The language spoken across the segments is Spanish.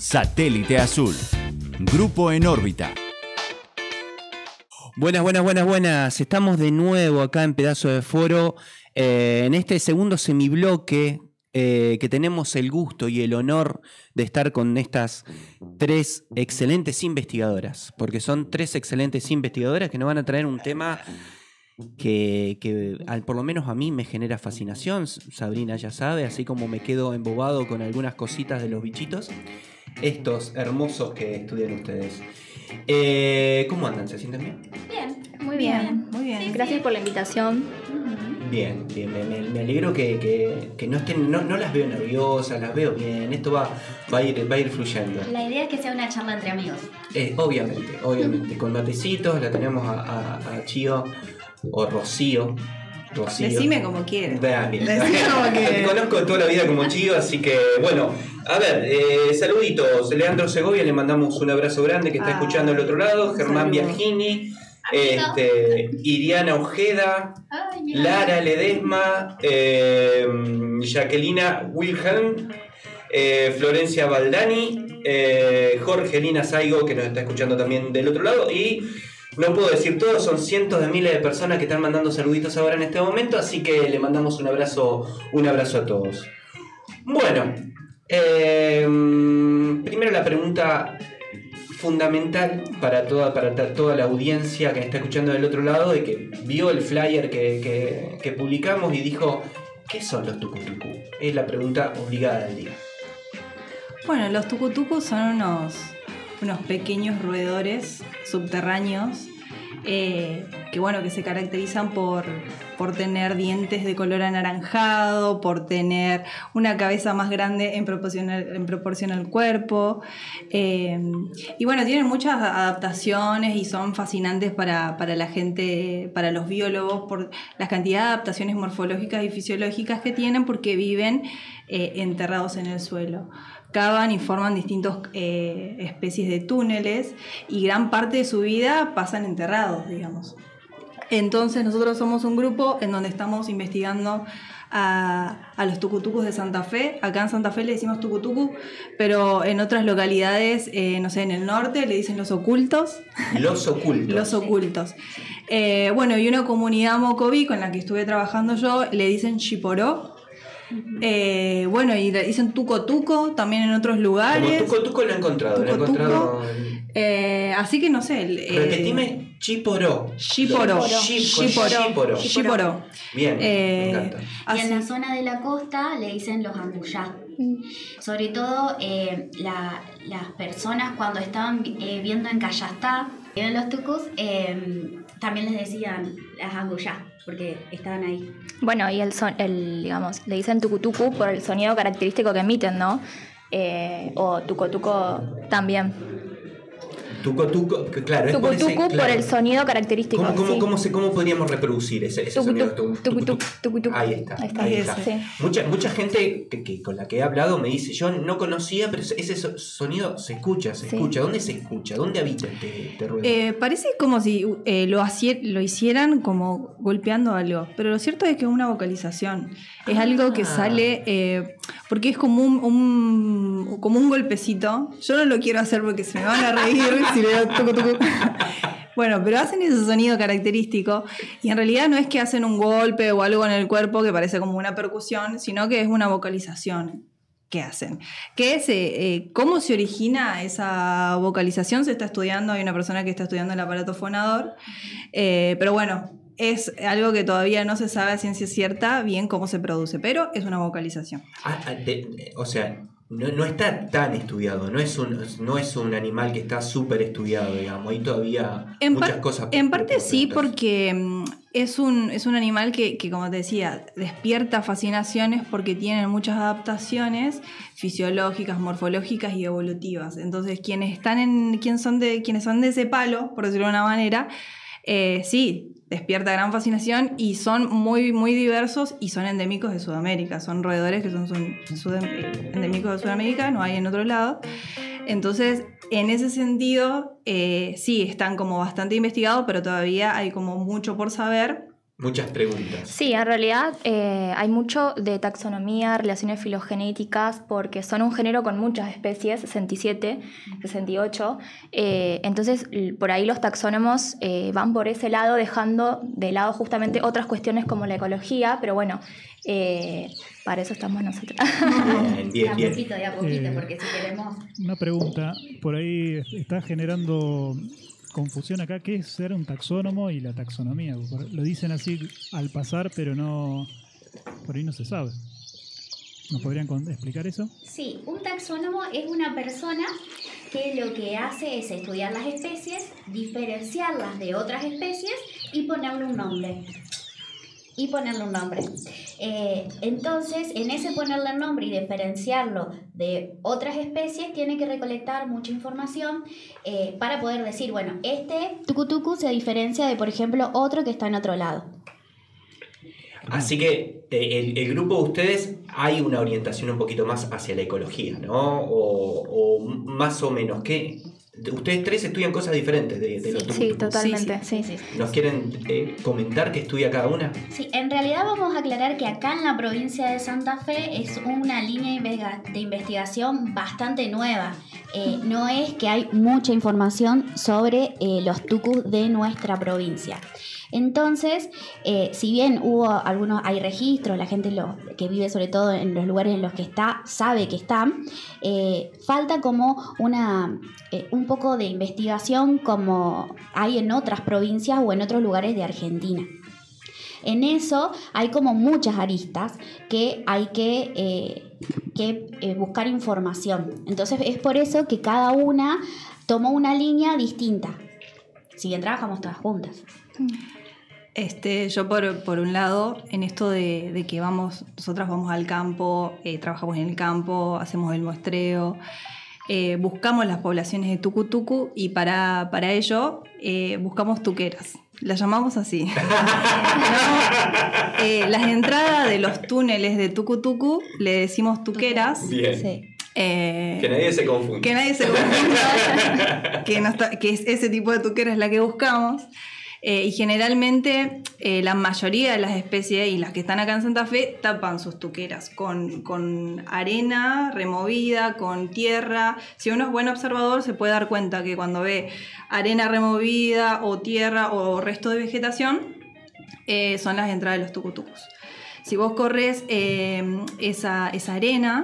Satélite Azul. Grupo en órbita. Buenas. Estamos de nuevo acá en Pedazo de Foro, en este segundo semibloque que tenemos el gusto y el honor de estar con estas tres excelentes investigadoras, porque son tres excelentes investigadoras que nos van a traer un tema que por lo menos a mí me genera fascinación. Sabrina ya sabe, así como me quedo embobado con algunas cositas de los bichitos, estos hermosos que estudian ustedes. ¿Cómo andan? ¿Se sienten bien? Bien, muy bien. Sí, gracias por la invitación. Bien. Me alegro que no estén, no las veo nerviosas, las veo bien. Esto va a ir fluyendo. La idea es que sea una charla entre amigos. Obviamente. Con matecitos la tenemos a Chío o Rocío. Decime como quieras. Te conozco toda la vida como Chío, así que bueno. A ver, saluditos. Leandro Segovia, le mandamos un abrazo grande que está escuchando al otro lado. Germán Biagini, Iriana Ojeda, Lara Ledesma, Jacquelina Wilhelm, Florencia Baldani, Jorgelina Saigo, que nos está escuchando también del otro lado, y no puedo decir todo, son cientos de miles de personas que están mandando saluditos ahora en este momento, así que le mandamos un abrazo a todos. Bueno, primero la pregunta fundamental para toda la audiencia que está escuchando del otro lado, de que vio el flyer que publicamos y dijo: ¿qué son los tucutucu? Es la pregunta obligada del día. Bueno, los tucutucus son unos pequeños roedores subterráneos que se caracterizan por tener dientes de color anaranjado, por tener una cabeza más grande en proporción al cuerpo, y bueno, tienen muchas adaptaciones y son fascinantes para la gente, para los biólogos, por la cantidad de adaptaciones morfológicas y fisiológicas que tienen, porque viven enterrados en el suelo. Cavan y forman distintas especies de túneles y gran parte de su vida pasan enterrados, digamos. Entonces nosotros somos un grupo en donde estamos investigando a los tucutucus de Santa Fe. Acá en Santa Fe le decimos tucutucu, pero en otras localidades, en el norte le dicen los ocultos. Los ocultos. Y una comunidad mocoví con la que estuve trabajando yo le dicen chiporó. Y le dicen tuco también en otros lugares. Como tuco lo he encontrado. Así que no sé. Repetime, chiporó. Chiporó. Bien, me encanta. Y en la zona de la costa le dicen los anguyá. Sobre todo las personas cuando estaban viendo en Cayastá, en los tucus, también les decían las anguyá, porque estaban ahí. Bueno, y le dicen tucutucu por el sonido característico que emiten, ¿no? O tuco también. Tuco, claro. Tucutucu por el sonido característico. ¿Cómo podríamos reproducir ese sonido? Tucutucu. Ahí está. Sí. Mucha gente que con la que he hablado me dice: yo no conocía, pero ese sonido se escucha. ¿Dónde se escucha? ¿Dónde habita este ruido? Parece como si lo hicieran como golpeando algo, pero lo cierto es que es una vocalización. Es algo que sale porque es como un golpecito. Yo no lo quiero hacer porque se me van a reír si le doy tucu. Bueno, pero hacen ese sonido característico y en realidad no es que hacen un golpe o algo en el cuerpo que parece como una percusión, sino que es una vocalización que hacen. ¿Cómo se origina esa vocalización? Se está estudiando, hay una persona que está estudiando el aparato fonador, pero bueno, es algo que todavía no se sabe a ciencia cierta bien cómo se produce, pero es una vocalización. No está tan estudiado, no es un animal que está súper estudiado, digamos. Hay todavía muchas cosas. En parte sí, porque es un animal que, como te decía, despierta fascinaciones porque tienen muchas adaptaciones fisiológicas, morfológicas y evolutivas. Entonces, quienes son de ese palo, por decirlo de una manera, sí, despierta gran fascinación y son muy, muy diversos y son endémicos de Sudamérica. Son roedores que son endémicos de Sudamérica, no hay en otro lado. Entonces, en ese sentido, sí, están como bastante investigados, pero todavía hay como mucho por saber. Muchas preguntas. Sí, en realidad hay mucho de taxonomía, relaciones filogenéticas, porque son un género con muchas especies, 67, 68. Entonces, por ahí los taxónomos van por ese lado, dejando de lado justamente otras cuestiones como la ecología, pero bueno, para eso estamos nosotros. Bien. De a poquito, porque si queremos... Una pregunta, por ahí está generando confusión acá, ¿qué es ser un taxónomo y la taxonomía? Lo dicen así al pasar, pero no, por ahí no se sabe. ¿Nos podrían explicar eso? Sí, un taxónomo es una persona que lo que hace es estudiar las especies, diferenciarlas de otras especies y ponerle un nombre. Entonces, en ese ponerle el nombre y diferenciarlo de otras especies, tiene que recolectar mucha información para poder decir, bueno, este tucutucu se diferencia de, por ejemplo, otro que está en otro lado. Así que el grupo de ustedes hay una orientación un poquito más hacia la ecología, ¿no? O más o menos, ¿qué? Ustedes tres estudian cosas diferentes de los tucutucos. Sí, totalmente. Sí. ¿Nos quieren comentar qué estudia cada una? Sí, en realidad vamos a aclarar que acá en la provincia de Santa Fe es una línea de investigación bastante nueva. No es que hay mucha información sobre los tucus de nuestra provincia. Entonces, si bien hay registros, la gente que vive sobre todo en los lugares en los que está, sabe que están, falta como un poco de investigación como hay en otras provincias o en otros lugares de Argentina. En eso hay como muchas aristas que hay que buscar información. Entonces es por eso que cada una tomó una línea distinta. Si bien trabajamos todas juntas. Yo por un lado, en esto de que nosotras vamos al campo, trabajamos en el campo, hacemos el muestreo, buscamos las poblaciones de tucutucu y para ello buscamos tuqueras. Las llamamos así. Las entradas de los túneles de tucutucu le decimos tuqueras. Bien. Sí. Que nadie se confunda. Que es ese tipo de tuquera es la que buscamos. Y generalmente la mayoría de las especies y las que están acá en Santa Fe tapan sus tuqueras con arena removida, con tierra. Si uno es buen observador se puede dar cuenta que cuando ve arena removida o tierra o resto de vegetación son las entradas de los tucutucos. Si vos corres esa arena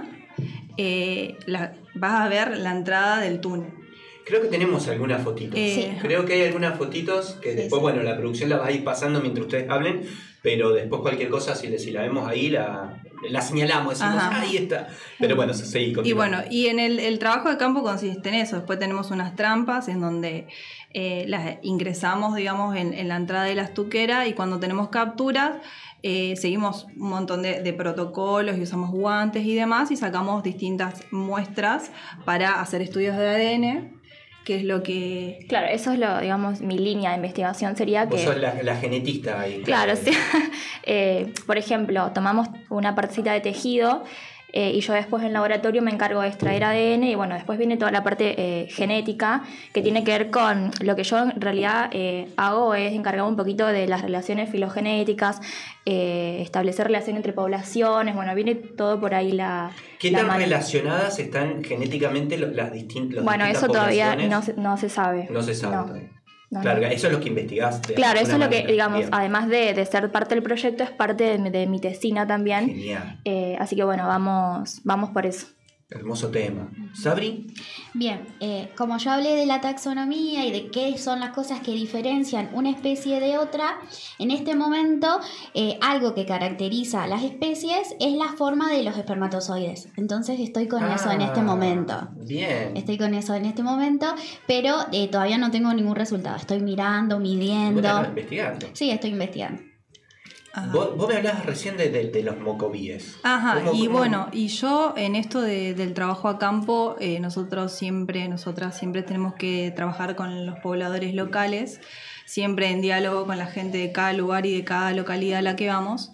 vas a ver la entrada del túnel. Creo que tenemos algunas fotitos. Sí. Creo que hay algunas fotitos que después, bueno, la producción la va a ir pasando mientras ustedes hablen, pero después cualquier cosa, si la vemos ahí, la señalamos, decimos, ahí está. Pero bueno, seguí continuando. Y bueno, y en el trabajo de campo consiste en eso. Después tenemos unas trampas en donde las ingresamos, digamos, en la entrada de las tuqueras y cuando tenemos capturas, seguimos un montón de protocolos y usamos guantes y demás y sacamos distintas muestras para hacer estudios de ADN. Que es lo que... Claro, eso es digamos, mi línea de investigación sería Vos que... sos la genetista ahí. Claro, sí. Por ejemplo, tomamos una partecita de tejido y yo después en el laboratorio me encargo de extraer ADN y bueno, después viene toda la parte genética que tiene que ver con lo que yo en realidad hago es encargarme un poquito de las relaciones filogenéticas, establecer relación entre poblaciones, bueno, viene todo por ahí ¿Qué tan relacionadas están genéticamente las distintas Bueno, eso todavía no se sabe. No se sabe todavía. No, claro, no. Eso es lo que investigaste. Claro, eso es lo que, digamos, bien. además de ser parte del proyecto, es parte de mi tesina también. Genial. Así que bueno, vamos por eso. Hermoso tema. ¿Sabri? Bien, como yo hablé de la taxonomía y de qué son las cosas que diferencian una especie de otra, en este momento algo que caracteriza a las especies es la forma de los espermatozoides. Entonces estoy con eso en este momento. Bien. Estoy con eso en este momento, pero todavía no tengo ningún resultado. Estoy mirando, midiendo. ¿Vos estás investigando? Sí, estoy investigando. Vos me hablabas recién de los mocovíes. Ajá, ¿Cómo? Bueno, y yo en esto del trabajo a campo, nosotras siempre tenemos que trabajar con los pobladores locales, siempre en diálogo con la gente de cada lugar y de cada localidad a la que vamos.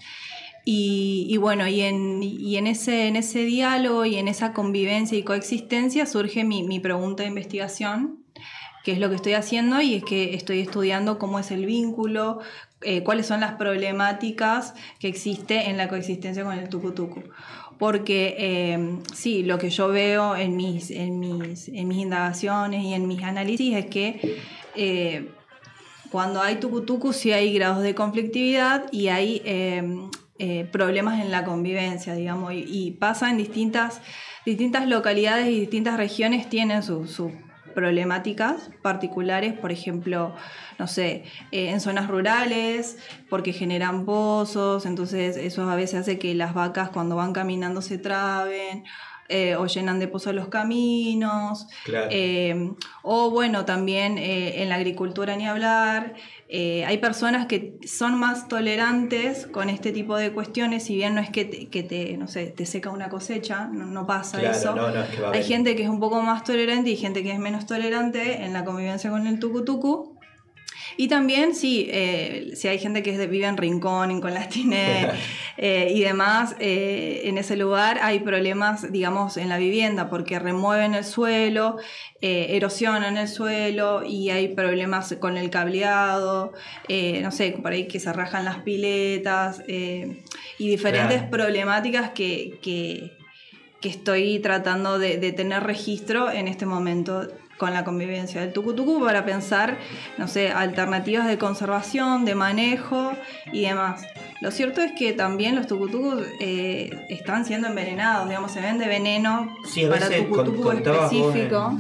Y bueno, y en ese diálogo y en esa convivencia y coexistencia surge mi pregunta de investigación, que es lo que estoy haciendo, y es que estoy estudiando cómo es el vínculo, cuáles son las problemáticas que existe en la coexistencia con el tucutucu. Porque sí, lo que yo veo en mis indagaciones y en mis análisis es que cuando hay tucutucu sí hay grados de conflictividad y hay problemas en la convivencia, digamos, y pasa en distintas localidades y distintas regiones tienen sus problemáticas particulares, por ejemplo, no sé, en zonas rurales, porque generan pozos, entonces eso a veces hace que las vacas cuando van caminando se traben, o llenan de pozos los caminos, Claro. O bueno, también en la agricultura ni hablar. Hay personas que son más tolerantes con este tipo de cuestiones, si bien no es que te seca una cosecha, no pasa Claro, eso. no, es que va a Hay haber. gente que es un poco más tolerante y gente que es menos tolerante en la convivencia con el tucutucu. Y también, sí, si hay gente que vive en Rincón, en Conlastiné y demás, en ese lugar hay problemas, digamos, en la vivienda, porque remueven el suelo, erosionan el suelo y hay problemas con el cableado, no sé, por ahí que se rajan las piletas y diferentes Claro. problemáticas que estoy tratando de tener registro en este momento con la convivencia del tucutucu para pensar, no sé, alternativas de conservación, de manejo y demás. Lo cierto es que también los tucutucus están siendo envenenados, digamos, se vende veneno Sí, a para veces tucutucu contabas vos específico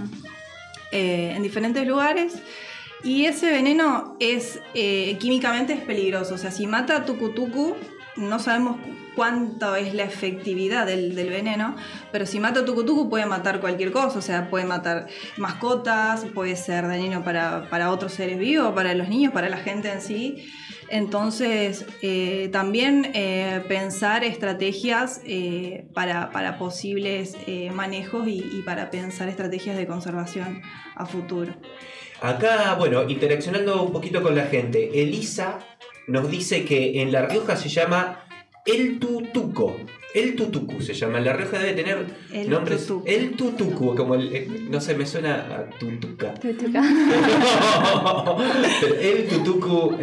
en diferentes lugares. Y ese veneno químicamente es peligroso. O sea, si mata a tucutucu, no sabemos cuánto es la efectividad del veneno, pero si mata a tucutucu puede matar cualquier cosa. O sea, puede matar mascotas, puede ser dañino para otros seres vivos, para los niños, para la gente en sí. Entonces, también pensar estrategias para posibles manejos y para pensar estrategias de conservación a futuro. Acá, bueno, interaccionando un poquito con la gente, Elisa nos dice que en La Rioja se llama El Tutuco. El Tutucu se llama. En La Rioja debe tener El nombres. Tutucu. El Tutucu, como no sé, me suena a Tutuca. Tutuca. Pero el Tutucu.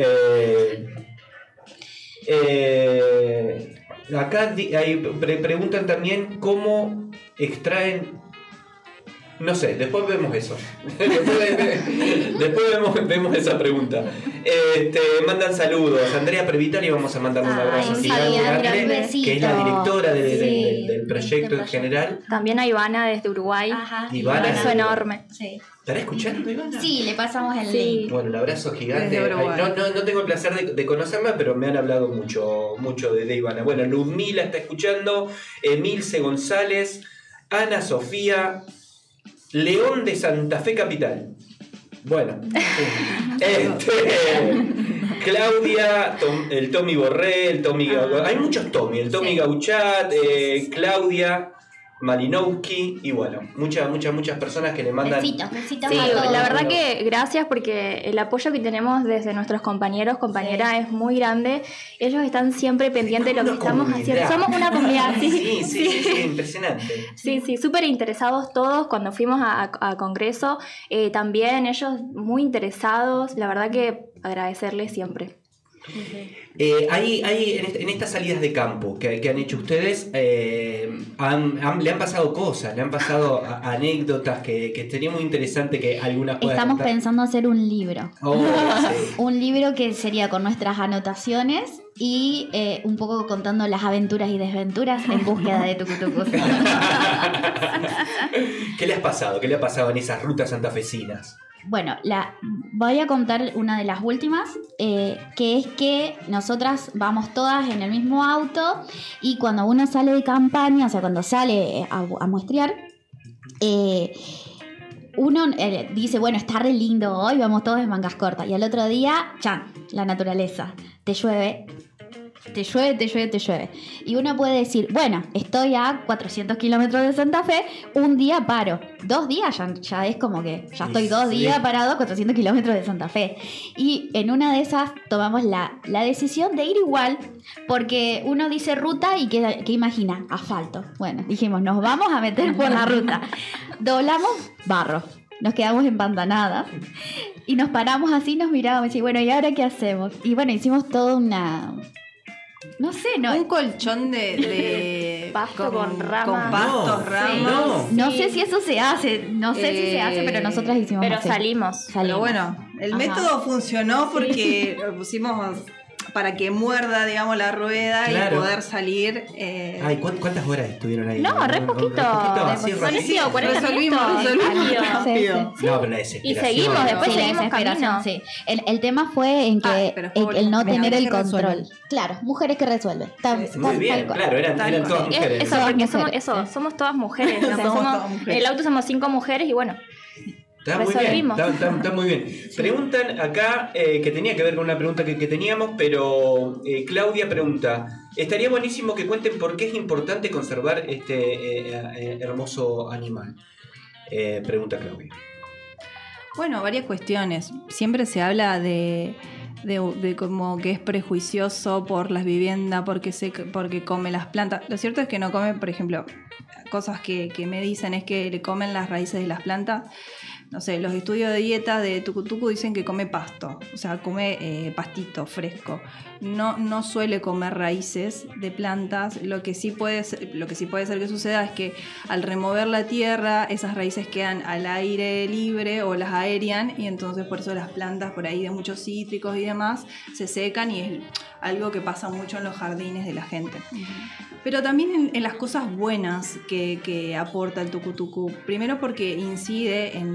Acá preguntan también cómo extraen. No sé, después vemos eso. después vemos esa pregunta. Te mandan saludos. Andrea Previtali, vamos a mandarle un abrazo un gigante saludo, a un Andrea, besito. que es la directora Sí, del proyecto en general. También a Ivana desde Uruguay. Ajá. Ivana. Un beso enorme. Sí. ¿Estará escuchando, Ivana? Sí, le pasamos el Sí. link. Bueno, un abrazo gigante. Desde Uruguay. Ay, no tengo el placer de conocerla, pero me han hablado mucho de Ivana. Bueno, Ludmila está escuchando, Emilce González, Ana Sofía, León de Santa Fe Capital. Bueno, Claudia, el Tommy Borré, el Tommy hay muchos Tommy, el Tommy Sí. Gauchat, Claudia Malinowski y bueno, muchas personas que le mandan. Besitos Sí, a todos. la verdad que gracias porque el apoyo que tenemos desde nuestros compañeros, compañeras es muy grande. Ellos están siempre pendientes de lo que estamos haciendo. Somos una comunidad, Sí, impresionante. Sí, súper interesados todos cuando fuimos a Congreso. También ellos muy interesados. La verdad que agradecerles siempre. Hay en estas salidas de campo que han hecho ustedes, le han pasado cosas, le han pasado anécdotas que sería muy interesante que algunas puedan Estamos contar. pensando hacer un libro. Oh, sí. Un libro que sería con nuestras anotaciones y un poco contando las aventuras y desventuras en búsqueda de tucutucus. ¿Qué le has pasado? ¿Qué le ha pasado en esas rutas santafesinas? Bueno, voy a contar una de las últimas, que es que nosotras vamos todas en el mismo auto y cuando uno sale de campaña, o sea, cuando sale a muestrear, uno dice, bueno, está re lindo hoy, vamos todos en mangas cortas. Y al otro día, la naturaleza, te llueve. Y uno puede decir, bueno, estoy a 400 kilómetros de Santa Fe, un día paro. 2 días ya es como que ya estoy 2 días parado a 400 kilómetros de Santa Fe. Y en una de esas tomamos la decisión de ir igual, porque uno dice ruta y ¿qué imagina? Asfalto. Bueno, dijimos, nos vamos a meter por la ruta. Doblamos barro. nos quedamos empantanadas y nos paramos así, nos mirábamos y bueno, ¿y ahora qué hacemos? Y bueno, hicimos toda una... No sé, ¿no? Un colchón de pasto con ramas. Con pastos, ramas. No sé si eso se hace, pero nosotras hicimos Pero así. salimos. Pero bueno, el método funcionó porque lo pusimos para que muerda, digamos, la rueda Claro. y poder salir. Ay, ¿cuántas horas estuvieron ahí? No, re poquito. Así, rapidísimo. 40 Resolvimos minutos. rápido. Sí. No, pero la Y desesperación. seguimos, después Sí, la seguimos desesperación, camino. sí. El tema fue en que pero después el no volvimos. tener el Mujeres que control. resuelven. Claro, mujeres que resuelven. Muy bien, claro, eran Tal todas cual. mujeres. Eso, Todas porque mujeres, somos todas mujeres. O sea, Somos somos- todas mujeres. En el auto somos 5 mujeres y bueno, Está muy bien, resolvimos. está muy bien. Preguntan acá, que tenía que ver con una pregunta que teníamos, pero Claudia pregunta, estaría buenísimo que cuenten por qué es importante conservar este hermoso animal. Pregunta Claudia. Bueno, varias cuestiones. Siempre se habla de como que es prejuicioso por las viviendas, porque come las plantas. Lo cierto es que no come, por ejemplo, cosas que me dicen es que le comen las raíces de las plantas. No sé, los estudios de dieta de Tucutucu dicen que come pasto, o sea, come pastito fresco. No suele comer raíces de plantas. Lo que sí puede ser que suceda es que al remover la tierra, esas raíces quedan al aire libre o las aérean, y entonces por eso las plantas por ahí de muchos cítricos y demás se secan, y es algo que pasa mucho en los jardines de la gente. Pero también en las cosas buenas que aporta el tucutucu. Primero porque incide en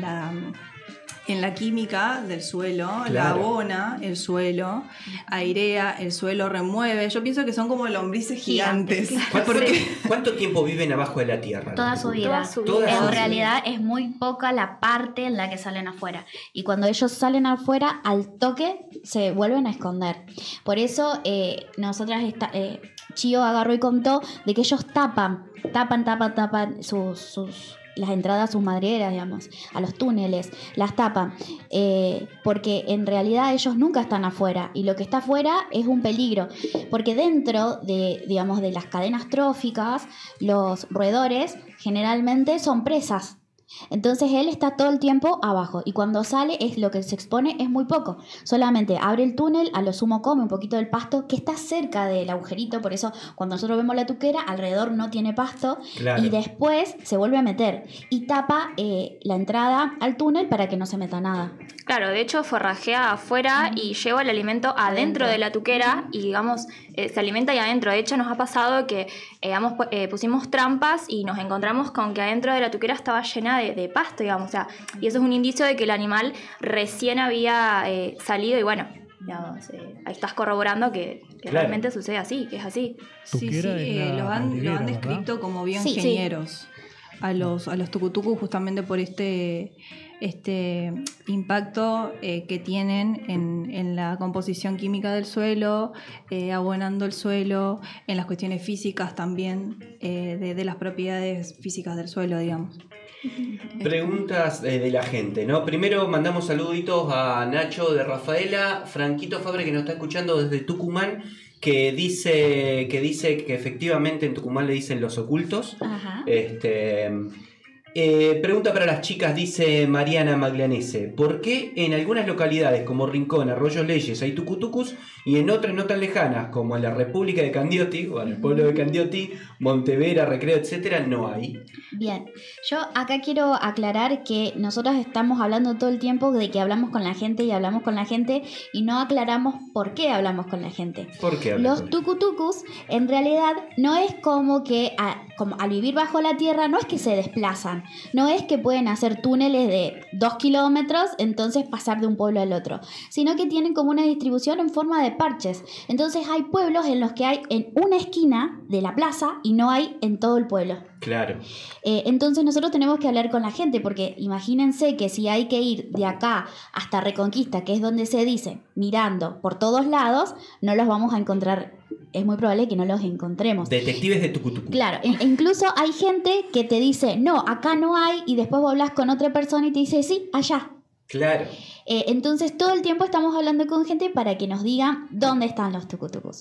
la química del suelo, la Claro. abona el suelo, airea el suelo, remueve. Yo pienso que son como lombrices gigantes. ¿Cuánto tiempo viven abajo de la tierra? Toda su vida. Toda su Toda vida. su En vida. realidad es muy poca la parte en la que salen afuera. Y cuando ellos salen afuera, al toque se vuelven a esconder. Por eso nosotras, Chío agarró y contó de que ellos tapan las entradas a sus madrigueras, digamos, a los túneles, las tapan, porque en realidad ellos nunca están afuera, y lo que está afuera es un peligro, porque dentro de, digamos, de las cadenas tróficas, los roedores generalmente son presas. Entonces él está todo el tiempo abajo, y cuando sale lo que se expone es muy poco. Solamente abre el túnel, a lo sumo come un poquito del pasto que está cerca del agujerito. Por eso cuando nosotros vemos la tuquera, alrededor no tiene pasto. Claro. Y después se vuelve a meter y tapa la entrada al túnel para que no se meta nada. Claro, de hecho forrajea afuera y lleva el alimento adentro de la tuquera y, digamos, se alimenta ahí adentro. De hecho, nos ha pasado que, digamos, pusimos trampas y nos encontramos con que adentro de la tuquera estaba llena de pasto, digamos. O sea, y eso es un indicio de que el animal recién había salido y bueno, digamos, ahí estás corroborando que Claro. realmente sucede así, que es así. Sí, Tuquera es la lo han madriguera, descrito como Sí, bioingenieros a los tucutucus, justamente por este impacto que tienen en la composición química del suelo, abonando el suelo, en las cuestiones físicas también, de las propiedades físicas del suelo, digamos. Preguntas de la gente, ¿no? Primero mandamos saluditos a Nacho de Rafaela, Franquito Fabre, que nos está escuchando desde Tucumán, que dice que efectivamente en Tucumán le dicen los ocultos. Ajá. Pregunta para las chicas, dice Mariana Maglianese. ¿Por qué en algunas localidades como Rincón, Arroyo Leyes hay tucutucus y en otras no tan lejanas como en la República de Candioti o en el pueblo de Candioti, Montevera, Recreo, etcétera, no hay? Bien, yo acá quiero aclarar que nosotros estamos hablando todo el tiempo de que hablamos con la gente y no aclaramos por qué hablamos con la gente. ¿Por qué hablan Los con- tucutucus en realidad no es como que como al vivir bajo la tierra no es que se desplazan, no es que pueden hacer túneles de 2 kilómetros, entonces pasar de un pueblo al otro, sino que tienen como una distribución en forma de parches. Entonces hay pueblos en los que hay en una esquina de la plaza y no hay en todo el pueblo. Claro. Entonces nosotros tenemos que hablar con la gente, porque imagínense que si hay que ir de acá hasta Reconquista, que es donde se dice, mirando por todos lados, no los vamos a encontrar. Es muy probable que no los encontremos. Detectives de Tucutucu. Claro, incluso hay gente que te dice, no, acá no hay, y después vos hablas con otra persona y te dice, sí, allá. Claro. Entonces todo el tiempo estamos hablando con gente para que nos digan dónde están los tucutucus.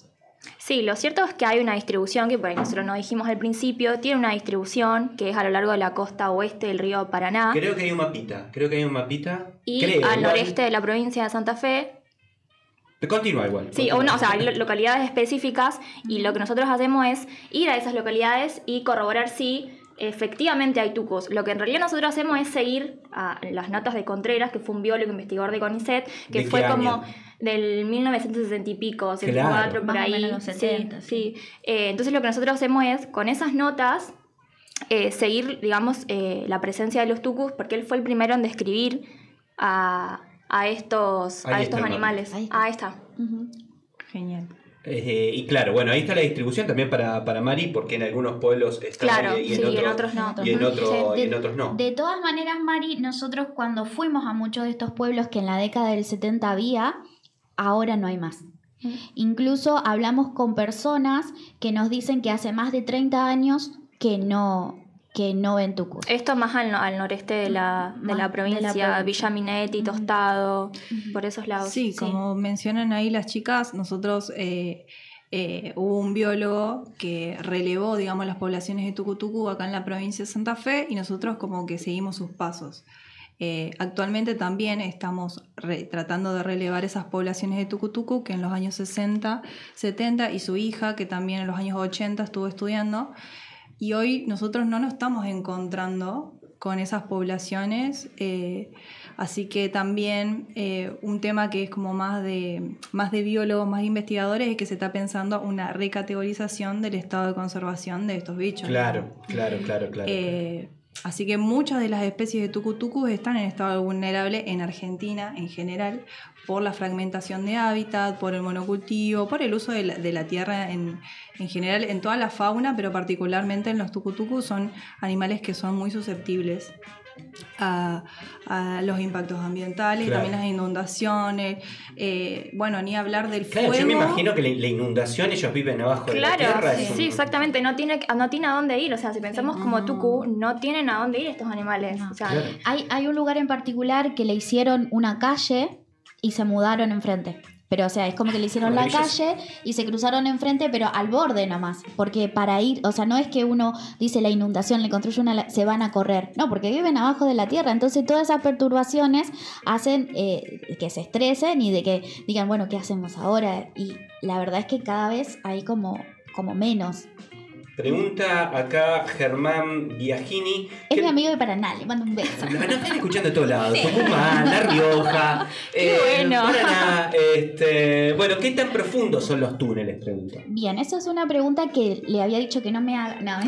Sí, lo cierto es que hay una distribución, que por ahí nosotros no dijimos al principio, tiene una distribución que es a lo largo de la costa oeste del río Paraná. Creo que hay un mapita. Y al noreste de la provincia de Santa Fe. Continúa igual. Sí, hay localidades específicas, y lo que nosotros hacemos es ir a esas localidades y corroborar si efectivamente hay tucos. Lo que en realidad nosotros hacemos es seguir a las notas de Contreras, que fue un biólogo investigador de CONICET, que fue como del 1960 y pico, 74, por ahí. Más o menos los 70. Sí. Entonces lo que nosotros hacemos es, con esas notas, seguir, digamos, la presencia de los tucus, porque él fue el primero en describir a estos animales. Ahí está. Uh-huh. Genial. Y claro, bueno, ahí está la distribución también para Mari, porque en algunos pueblos está, claro, y en otros no. Y en otros no. De todas maneras, Mari, nosotros cuando fuimos a muchos de estos pueblos que en la década del 70 había, ahora no hay más. Incluso hablamos con personas que nos dicen que hace más de 30 años que no ven tucus. Esto más al noreste de la provincia, Villa Minetti, Tostado, por esos lados. Sí, como mencionan ahí las chicas, nosotros hubo un biólogo que relevó, digamos, las poblaciones de tucutucu acá en la provincia de Santa Fe, y nosotros como que seguimos sus pasos. Actualmente también estamos tratando de relevar esas poblaciones de tucutucu que en los años 60, 70, y su hija, que también en los años 80 estuvo estudiando. Y hoy nosotros no nos estamos encontrando con esas poblaciones, así que también un tema que es como más de biólogos, más de investigadores, es que se está pensando una recategorización del estado de conservación de estos bichos. Claro. Así que muchas de las especies de tucutucus están en estado vulnerable en Argentina en general, por la fragmentación de hábitat, por el monocultivo, por el uso de la tierra en general, en toda la fauna, pero particularmente en los tucutucus son animales que son muy susceptibles a los impactos ambientales, claro. También las inundaciones, ni hablar del fuego. Claro, yo me imagino que la inundación, ellos viven abajo de la tierra. Sí, exactamente, no tiene a dónde ir, o sea, si pensamos como tucu, no tienen a dónde ir estos animales. No. O sea, Claro. Hay un lugar en particular que le hicieron una calle y se mudaron enfrente. Pero, o sea, es como que le hicieron la calle y se cruzaron enfrente, pero al borde nomás. Porque para ir, o sea, no es que uno dice la inundación, le construye se van a correr. No, porque viven abajo de la tierra. Entonces, todas esas perturbaciones hacen que se estresen y de que digan, bueno, ¿qué hacemos ahora? Y la verdad es que cada vez hay como menos. Pregunta acá Germán Biagini. Es mi amigo de Paraná, le mando un beso. Nos están escuchando de todos lados. Tucumán, La Rioja. Qué bueno. Paraná, bueno, ¿qué tan profundos son los túneles? Pregunta. Bien, eso es una pregunta que le había dicho que no me haga. No,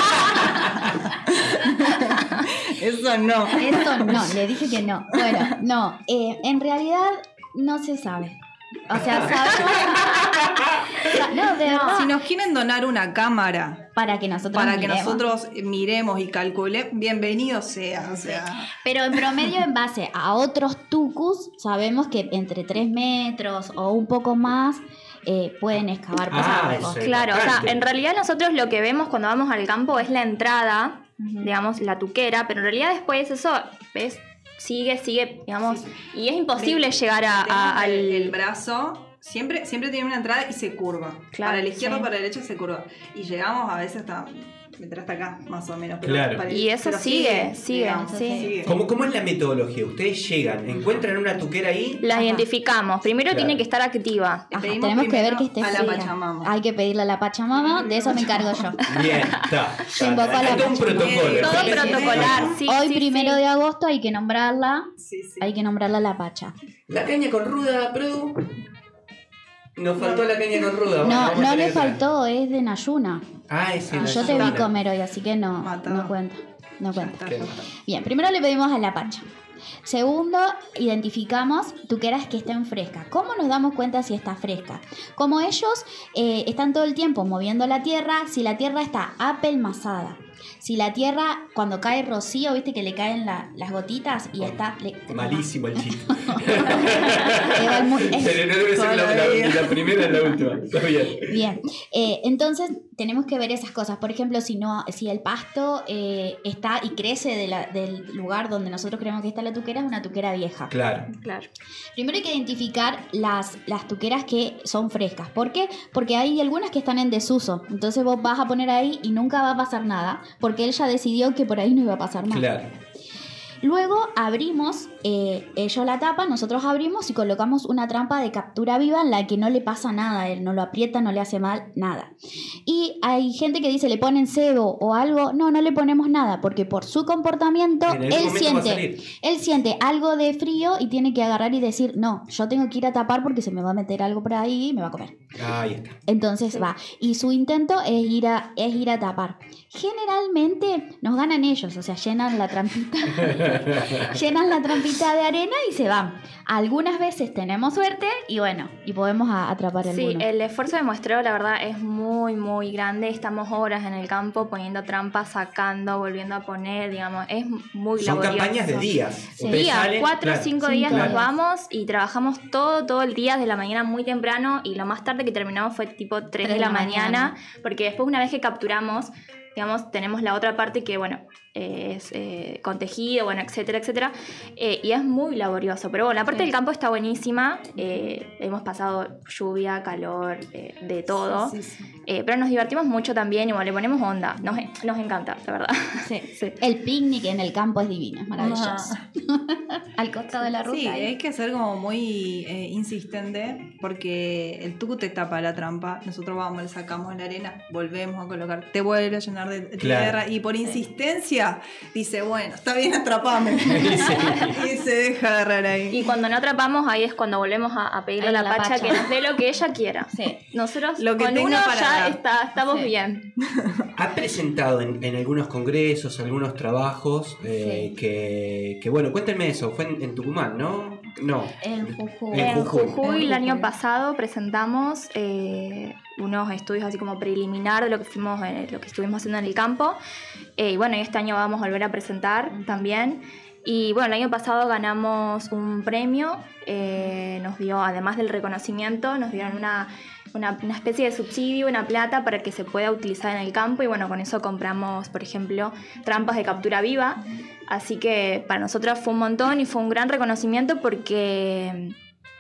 Eso no. Eso no, le dije que no. Bueno, no. En realidad no se sabe. O sea, sabemos. No, de verdad. Si nos quieren donar una cámara para que nosotros miremos y calculemos, bienvenido sea. O sea. Pero en promedio, en base a otros tucus, sabemos que entre 3 metros o un poco más pueden excavar cosas. Claro, o sea, en realidad nosotros lo que vemos cuando vamos al campo es la entrada, digamos, la tuquera, pero en realidad después eso es sigue, digamos, y es imposible llegar al... El brazo siempre tiene una entrada y se curva. Claro, para la izquierda o sí. para la derecha se curva. Y llegamos a veces hasta acá, más o menos. Pero Claro. Y eso sigue, digamos, sí. sigue. ¿Cómo es la metodología? Ustedes llegan, encuentran una tuquera ahí. La identificamos. Primero tiene que estar activa. Ajá, Pedimos tenemos que ver primero que esté a la fija. Pachamama. Hay que pedirle a la Pachamama, de eso me encargo yo. Bien, está. Se invocó a la Hay todo un Pachamama. protocolo. Todo ¿sí? protocolar, sí. Hoy, sí, 1 de agosto, hay que nombrarla. Sí. Hay que nombrarla a la Pacha. La caña con ruda, Produ. Nos faltó la caña con ruda. No le faltó, es de Nayuna. Es el Yo te vi comer hoy, así que no cuenta. No cuenta. Bien, primero le pedimos a la Pacha. Segundo, identificamos tuqueras que estén frescas. ¿Cómo nos damos cuenta si está fresca? Como ellos están todo el tiempo moviendo la tierra, si la tierra está apelmazada, si la tierra, cuando cae rocío, viste que le caen las gotitas y está... Malísimo el chiste. Es Se le debe ser la primera y la última. Está bien. Bien, entonces tenemos que ver esas cosas. Por ejemplo, si el pasto está y crece del lugar donde nosotros creemos que está la tuquera, es una tuquera vieja. Claro. Primero hay que identificar las tuqueras que son frescas. ¿Por qué? Porque hay algunas que están en desuso. Entonces vos vas a poner ahí y nunca va a pasar nada, porque él ya decidió que por ahí no iba a pasar nada. Claro. Luego abrimos, ellos la tapan, nosotros abrimos y colocamos una trampa de captura viva en la que no le pasa nada, él no lo aprieta, no le hace mal, nada. Y hay gente que dice, le ponen cebo o algo, no le ponemos nada, porque por su comportamiento él siente algo de frío y tiene que agarrar y decir, no, yo tengo que ir a tapar porque se me va a meter algo por ahí y me va a comer. Ahí está. Entonces va, y su intento es ir a tapar. Generalmente nos ganan ellos, o sea, llenan la trampita de arena y se van. Algunas veces tenemos suerte y bueno, y podemos atrapar alguno. Sí, el esfuerzo de muestreo la verdad es muy, muy grande. Estamos horas en el campo poniendo trampas, sacando, volviendo a poner, digamos, es muy Son laborioso. campañas de días. Sí. Ustedes salen, 4 o 5 días claro. nos vamos y trabajamos todo el día, de la mañana muy temprano, y lo más tarde que terminamos fue tipo 3 de la mañana, porque después una vez que capturamos, digamos, tenemos la otra parte que, bueno, es con tejido, bueno, etcétera, y es muy laborioso. Pero bueno, la parte del campo está buenísima, hemos pasado lluvia, calor, de todo, pero nos divertimos mucho también y bueno, le ponemos onda, nos encanta, la verdad. Sí. Sí. El picnic en el campo es divino, es maravilloso. Al costado de la ruta. Sí, ahí. hay que ser como muy insistente, porque el tucu te tapa la trampa, nosotros vamos, le sacamos la arena, volvemos a colocar, te vuelve a llenar de tierra, y por insistencia dice, bueno, está bien, atrapame. Y se deja agarrar ahí. Y cuando no atrapamos, ahí es cuando volvemos a pedirle a la Pacha que nos dé lo que ella quiera. Sí. Nosotros Lo que con tenga uno para ya dar. estamos Sí. bien. Ha presentado en algunos congresos, algunos trabajos, Sí. que bueno, cuéntenme eso, fue en Tucumán, ¿no? No. En Jujuy. En Jujuy. Jujuy el En año Jujuy. pasado presentamos unos estudios así como preliminar de lo que estuvimos haciendo en el campo. Y bueno, y este año vamos a volver a presentar también. Y bueno, el año pasado ganamos un premio, nos dio, además del reconocimiento, nos dieron una especie de subsidio, una plata para que se pueda utilizar en el campo, y bueno, con eso compramos, por ejemplo, trampas de captura viva, así que para nosotros fue un montón y fue un gran reconocimiento porque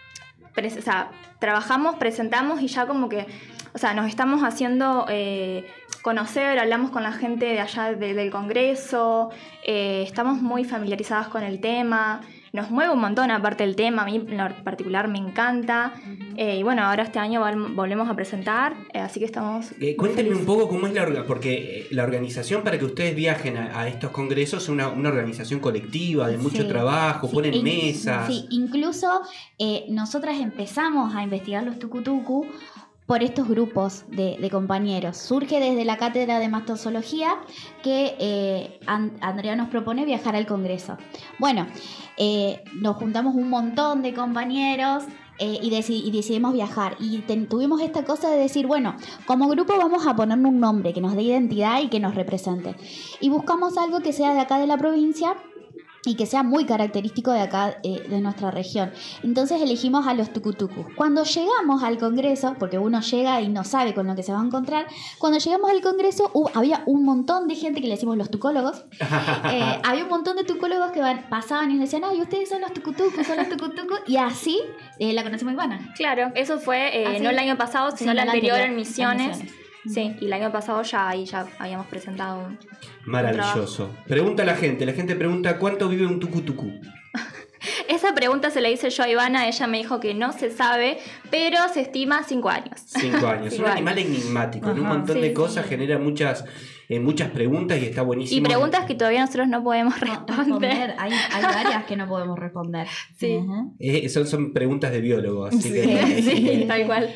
trabajamos, presentamos y ya como que, o sea, nos estamos haciendo conocer, hablamos con la gente de allá del Congreso, estamos muy familiarizadas con el tema, nos mueve un montón aparte del tema, a mí en lo particular me encanta, y bueno, ahora este año volvemos a presentar, así que estamos... Cuéntenme un poco cómo es porque la organización para que ustedes viajen a estos congresos es una organización colectiva, de mucho Sí. trabajo, Sí, ponen mesas. Sí, incluso nosotras empezamos a investigar los tucutucu por estos grupos de compañeros. Surge desde la cátedra de mastozoología que Andrea nos propone viajar al Congreso. Bueno, nos juntamos un montón de compañeros y decidimos viajar. Y tuvimos esta cosa de decir, bueno, como grupo vamos a ponerle un nombre que nos dé identidad y que nos represente. Y buscamos algo que sea de acá de la provincia y que sea muy característico de acá, de nuestra región. Entonces elegimos a los tucutucus. Cuando llegamos al Congreso, porque uno llega y no sabe con lo que se va a encontrar, cuando llegamos al Congreso había un montón de gente que le decimos los tucólogos. Había un montón de tucólogos que pasaban y nos decían, ay, ustedes son los tucutucus, y así la conocemos Ivana. Claro, eso fue Así. no el año pasado, sino Sí, el el anterior anterior, en Misiones. en Misiones. Sí, y el año pasado ya habíamos presentado un Maravilloso. Pregunta a la gente pregunta, ¿cuánto vive un tucutucu? Esa pregunta se la hice yo a Ivana, ella me dijo que no se sabe, pero se estima 5 años. 5 años. Es un 5 animal enigmático, en un Ajá, montón sí, de cosas, sí. genera muchas preguntas y está buenísimo. Y preguntas que todavía nosotros no podemos responder. Hay varias que no podemos responder. Sí. Ujú. Son preguntas de biólogo, así Sí, que... Sí, tal cual.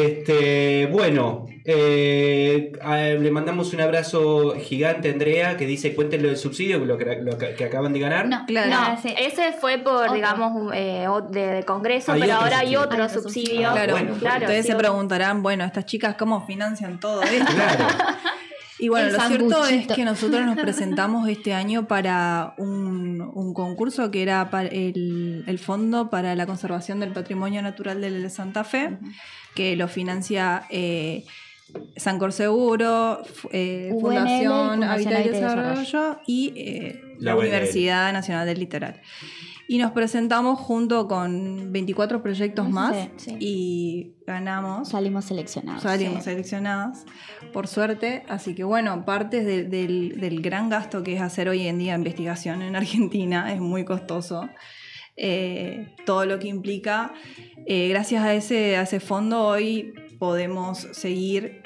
Bueno, le mandamos un abrazo gigante a Andrea, que dice, cuéntenlo del subsidio, lo que acaban de ganar. No, Claro. No, sí. ese fue por, Otro. digamos, de congreso, Hay pero otro ahora hay subsidio. otro Hay otro subsidio. subsidio. Ah, Claro, bueno, ustedes sí, se preguntarán, bueno, estas chicas cómo financian todo esto. Claro. Y bueno, El lo cierto es sanguchito. que nosotros nos presentamos este año para un concurso que era para el Fondo para la Conservación del Patrimonio Natural de Santa Fe, que lo financia Sancor Seguro, Fundación Hábitat y Desarrollo y la Universidad Nacional del Litoral. Y nos presentamos junto con 24 proyectos más y ganamos. Salimos seleccionados. Seleccionadas, por suerte. Así que bueno, parte del gran gasto que es hacer hoy en día investigación en Argentina, es muy costoso. Todo lo que implica. Gracias a ese fondo hoy podemos seguir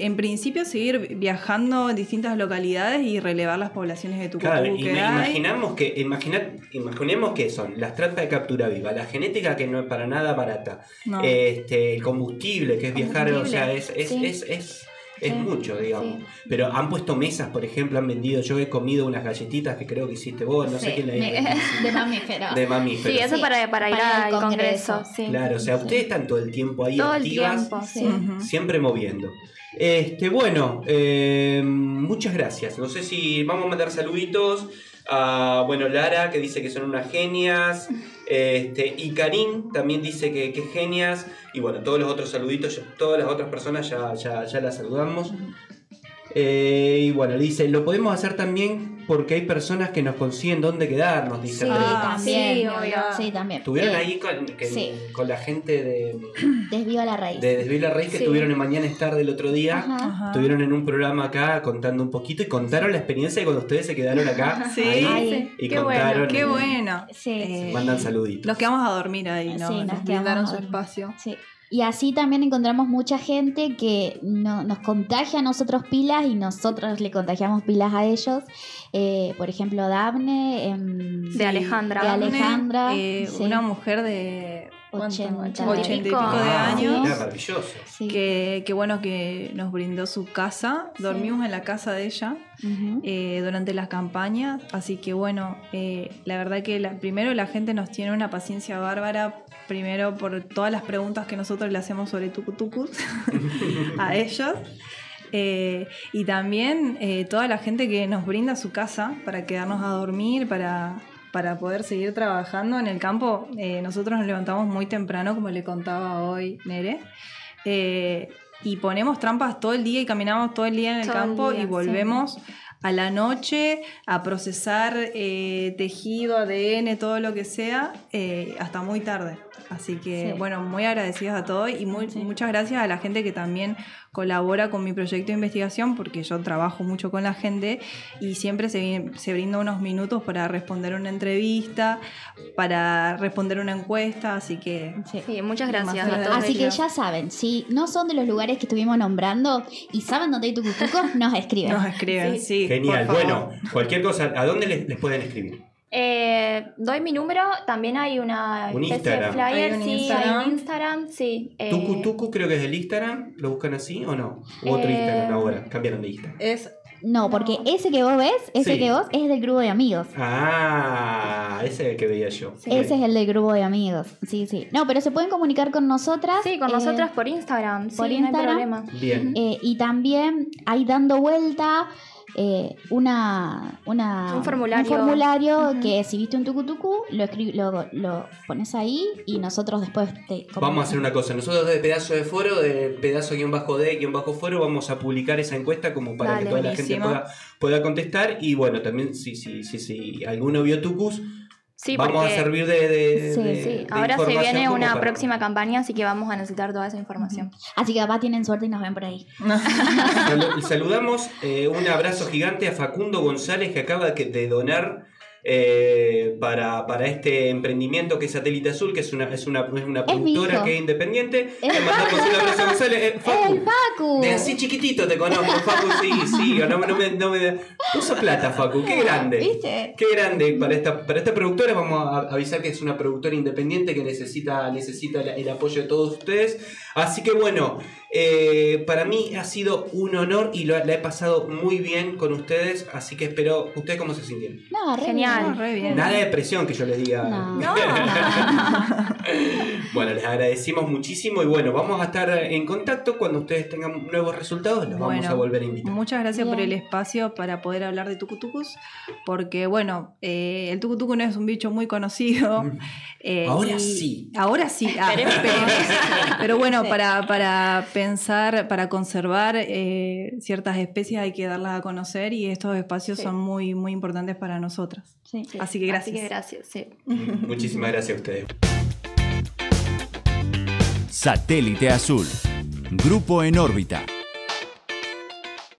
viajando en distintas localidades y relevar las poblaciones de tucutú que hay. Imaginemos que son las trampas de captura viva, la genética que no es para nada barata, No. El combustible que es viajar, o sea, es mucho, digamos. Pero han puesto mesas, por ejemplo, han vendido, yo he comido unas galletitas que creo que hiciste vos, no sé quién le de mamíferos. De mamíferos. Sí, eso para ir Para el al congreso. Sí. Claro, o sea, ustedes están todo el tiempo ahí Todo el activas, tiempo, sí. siempre moviendo. Bueno, muchas gracias. No sé si vamos a mandar saluditos a Lara, que dice que son unas genias, y Karim también dice que genias, y bueno, todos los otros saluditos, todas las otras personas ya las saludamos. Y bueno, dice, lo podemos hacer también porque hay personas que nos consiguen dónde quedarnos, dice Sí, Andrés. también. sí, obvio. Sí, también. Estuvieron ahí con la gente de Desvío la raíz. Desvío la Raíz, que Sí. estuvieron en Mañana es Tarde el otro día. Ajá. Estuvieron en un programa acá contando un poquito y contaron la experiencia de cuando ustedes se quedaron acá. Sí. ahí, y Qué contaron. Qué bueno. Sí. Mandan saluditos. Nos quedamos a dormir ahí, ¿no? Sí, nos Nos quedamos brindaron a su dormir. espacio. Sí. Y así también encontramos mucha gente que nos contagia a nosotros pilas y nosotros le contagiamos pilas a ellos. Por ejemplo, Dafne. De Alejandra. De Alejandra. Sí. Una mujer de 80 80 y pico de Ah, años. mirá, maravilloso. Sí. Que bueno que nos brindó su casa. Dormimos en la casa de ella Ujú. durante las campañas. Así que bueno, la verdad que primero la gente nos tiene una paciencia bárbara. Primero por todas las preguntas que nosotros le hacemos sobre tucutucus a ellos. Y también toda la gente que nos brinda su casa para quedarnos a dormir, para poder seguir trabajando en el campo. Nosotros nos levantamos muy temprano, como le contaba hoy Nere, y ponemos trampas todo el día y caminamos todo el día en el Todo el campo día, y volvemos a la noche a procesar tejido, ADN, todo lo que sea, hasta muy tarde. Así que, Sí. bueno, muy agradecidos a todos y muchas gracias a la gente que también colabora con mi proyecto de investigación, porque yo trabajo mucho con la gente y siempre se brinda unos minutos para responder una entrevista, para responder una encuesta, así que... Sí. Sí, muchas gracias Más a todos Así que ellos. ya saben, si no son de los lugares que estuvimos nombrando y saben dónde hay tucutucos, nos escriben. Nos escriben, sí. Genial. por favor. Bueno, cualquier cosa, ¿a dónde les pueden escribir? Doy mi número, también hay una Un especie de Instagram. flyer, Hay un sí, Instagram. hay un Instagram, sí. Tucu creo que es del Instagram, ¿lo buscan así o no? U otro Instagram ahora, cambiaron de Instagram. Es No, porque ese que vos ves, Sí. es del grupo de amigos. Ah, ese es el que veía yo. Ese es el del grupo de amigos. Sí, sí. No, pero se pueden comunicar con nosotras. Sí, con nosotras por Instagram, por sí, Instagram. no hay problema. Bien. Y también hay dando vuelta un formulario Ujú. que si viste un tucutucu, lo pones ahí y nosotros después te Vamos a hacer una cosa, nosotros de Pedazo de Foro, de pedazo-de-foro, vamos a publicar esa encuesta como para Dale, que toda la gente buenísimo. pueda contestar. Y bueno, también si alguno vio Tucus, Sí, vamos a porque servir de Sí, de ahora se información viene como una para- próxima campaña, así que vamos a necesitar toda esa información. Así que capaz tienen suerte y nos ven por ahí. Saludamos, un abrazo gigante a Facundo González, que acaba de donar para este emprendimiento que es Satélite Azul, que es una mi productora hijo. que es independiente. Es Le mandamos un abrazo a González. Facu, ¡El Facu! de así chiquitito te conozco, Facu, sí, no me puso plata, Facu, qué grande. ¿Viste? Qué grande para esta productora. Vamos a avisar que es una productora independiente que necesita el apoyo de todos ustedes. Así que bueno, para mí ha sido un honor y la he pasado muy bien con ustedes. Así que espero, ¿ustedes cómo se sintieron? No, re Genial, Genial. re bien. Nada de presión que yo les diga. No. Bueno, les agradecimos muchísimo y bueno, vamos a estar en contacto cuando ustedes tengan nuevos resultados, los vamos a volver a invitar. Muchas gracias por Bien. el espacio para poder hablar de tucutucos, porque bueno, el tucutuco no es un bicho muy conocido. Ahora y- sí. Ahora sí. Esperemos. Pero bueno, para pensar, para conservar ciertas especies hay que darlas a conocer y estos espacios Sí. son muy, muy importantes para nosotras. Sí. Sí. Así que gracias. Así que gracias, sí. Muchísimas gracias a ustedes. Satélite Azul. Grupo en órbita.